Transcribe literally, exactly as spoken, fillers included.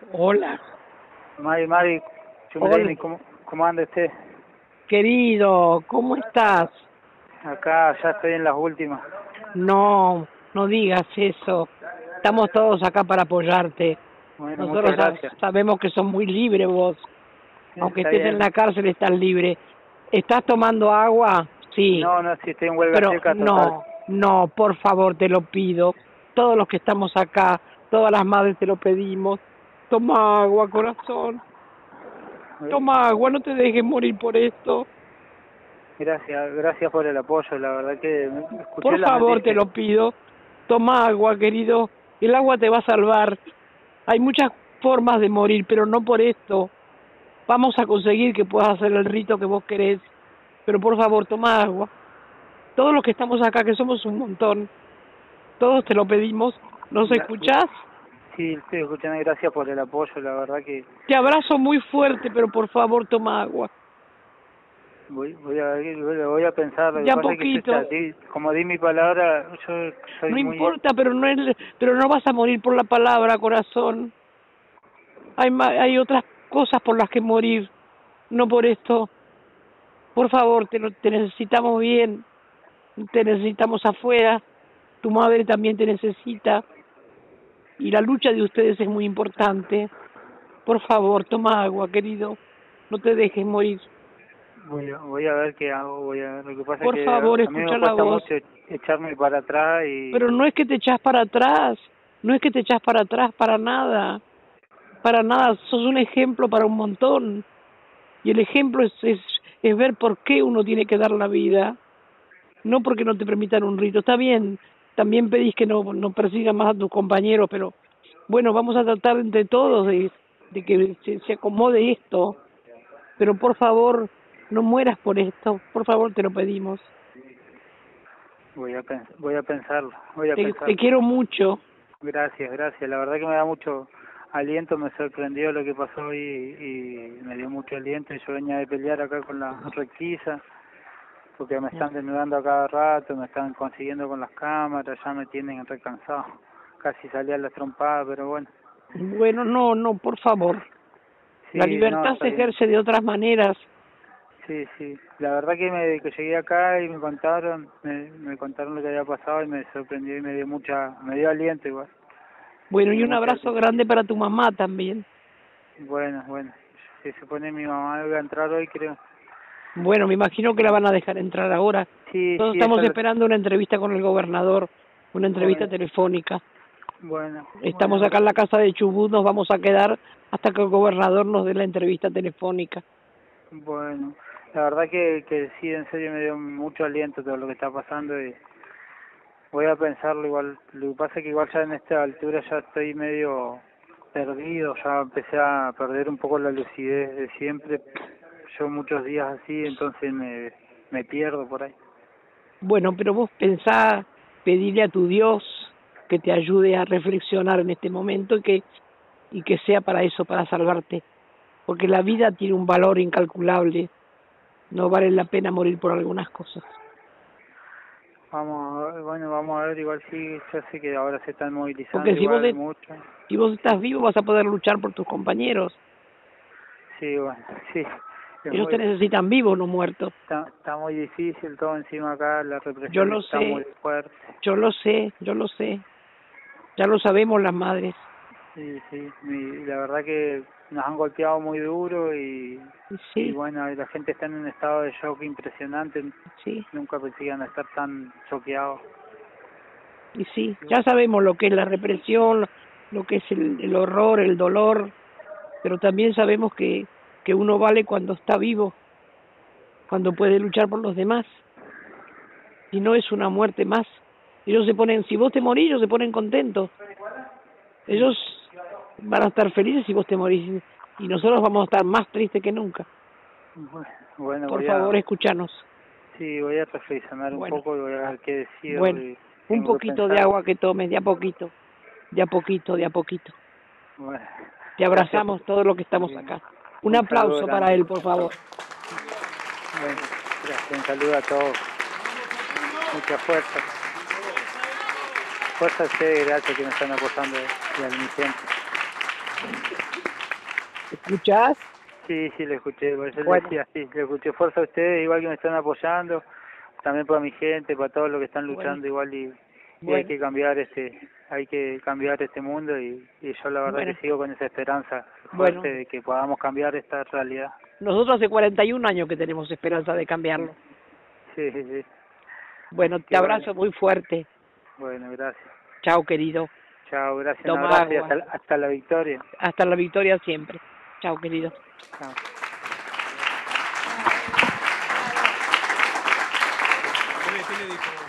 Hola. Mari, Mari, Chumberini, ¿cómo, ¿cómo anda usted? Querido, ¿cómo estás? Acá ya estoy en las últimas. No, no digas eso. Estamos todos acá para apoyarte. Bueno, Nosotros muchas gracias. sabemos que sos muy libre vos. Aunque Está estés bien. en la cárcel, estás libre. ¿Estás tomando agua? Sí. No, no, si estoy en huelga Pero seca total. no, no, por favor, te lo pido. Todos los que estamos acá, todas las madres te lo pedimos. Toma agua, corazón. Toma agua, no te dejes morir por esto. Gracias, gracias por el apoyo, la verdad que escuché Por las favor, te noticias. lo pido. Toma agua, querido. El agua te va a salvar. Hay muchas formas de morir, pero no por esto. Vamos a conseguir que puedas hacer el rito que vos querés. Pero por favor, toma agua. Todos los que estamos acá, que somos un montón, todos te lo pedimos. ¿Nos escuchás? Sí, estoy escuchando, gracias por el apoyo, la verdad que... Te abrazo muy fuerte, pero por favor, toma agua. Voy, voy a voy a pensar, lo que Ya pasa poquito. es que yo ya di, como di mi palabra, yo soy no muy... importa, pero no es, pero no vas a morir por la palabra, corazón. Hay hay otras cosas por las que morir, no por esto. Por favor, te, te necesitamos bien, te necesitamos afuera, tu madre también te necesita y la lucha de ustedes es muy importante. Por favor, toma agua, querido, no te dejes morir. Voy a, voy a ver qué hago, voy a lo que pasa Por es que favor, a mí escucha me la cuesta voz. mucho echarme para atrás y... Pero no es que te echas para atrás, no es que te echas para atrás para nada, para nada, sos un ejemplo para un montón. Y el ejemplo es, es, es ver por qué uno tiene que dar la vida, no porque no te permitan un rito. Está bien, también pedís que no, no persigan más a tus compañeros, pero bueno, vamos a tratar entre todos de, de que se, se acomode esto. Pero por favor, no mueras por esto, por favor, te lo pedimos. Voy a, voy a pensarlo, voy a te, pensarlo. Te quiero mucho. Gracias, gracias. La verdad que me da mucho aliento, me sorprendió lo que pasó y, y me dio mucho aliento. Y yo venía de pelear acá con la requisa, porque me están desnudando a cada rato, me están consiguiendo con las cámaras, ya me tienen recansado. Casi salí a la trompada, pero bueno. Bueno, no, no, por favor. Sí, la libertad no, se ejerce de otras maneras. Sí, sí. La verdad que me que llegué acá y me contaron, me, me contaron lo que había pasado y me sorprendió y me dio mucha, me dio aliento igual. Bueno, y un abrazo grande para tu mamá también. Bueno, bueno. Si se pone mi mamá, voy a entrar hoy, creo. Bueno, me imagino que la van a dejar entrar ahora. Sí, Todos sí, estamos lo... esperando una entrevista con el gobernador, una entrevista bueno. telefónica. Bueno. Estamos bueno. acá en la casa de Chubut, nos vamos a quedar hasta que el gobernador nos dé la entrevista telefónica. Bueno, la verdad que, que sí, en serio me dio mucho aliento todo lo que está pasando y voy a pensarlo igual. Lo que pasa es que igual ya en esta altura ya estoy medio perdido, ya empecé a perder un poco la lucidez de siempre. Yo muchos días así, entonces me, me pierdo por ahí. Bueno, pero vos pensá, pedirle a tu Dios que te ayude a reflexionar en este momento y que, y que sea para eso, para salvarte. Porque la vida tiene un valor incalculable. No vale la pena morir por algunas cosas. Vamos a ver, bueno, vamos a ver, igual sí, yo sé que ahora se están movilizando. Porque si igual vos, de, mucho. si vos estás vivo vas a poder luchar por tus compañeros. Sí, bueno, sí. Ellos te necesitan vivo, no muerto. Está, está muy difícil todo encima acá, la represión yo lo está sé, muy fuerte. Yo lo sé, yo lo sé. Ya lo sabemos las madres. Sí, sí, y la verdad que nos han golpeado muy duro y, sí. y bueno, la gente está en un estado de shock impresionante. Sí. Nunca pensé que iban a estar tan choqueados. Y sí, ya sabemos lo que es la represión, lo que es el, el horror, el dolor, pero también sabemos que, que uno vale cuando está vivo, cuando puede luchar por los demás. Y no es una muerte más. Ellos se ponen, si vos te morís, ellos se ponen contentos. Ellos van a estar felices si vos te morís. Y nosotros vamos a estar más tristes que nunca. Bueno, por voy favor, a, escuchanos. Sí, voy a reflexionar bueno. un poco y voy a ver qué decido. Bueno, y un poquito de agua que tomes, de a poquito, de a poquito, de a poquito. Bueno, te abrazamos todos los que estamos bien. acá. Un, un aplauso para él, por favor. Bueno, gracias, un saludo a todos. Mucha fuerza. Fuerza a ustedes, gracias que me están apoyando y al mi gente. ¿Escuchás? Sí, sí, lo escuché, por eso le Bueno. decía, sí, lo escuché. Fuerza a ustedes, igual que me están apoyando, también para mi gente, para todos los que están luchando Bueno. igual y, y hay Bueno. que cambiar este, hay que cambiar este mundo y, y yo la verdad Bueno. que sigo con esa esperanza fuerte Bueno. de que podamos cambiar esta realidad. Nosotros hace cuarenta y un años que tenemos esperanza de cambiarlo. Sí, sí, sí. Bueno, Así te que abrazo bueno, muy fuerte. bueno, gracias. Chao, querido. Chao, gracias, un Toma abrazo y agua. hasta, hasta la victoria. Hasta la victoria siempre. Chao, querido. Chao. ¿Qué le, qué le dijo?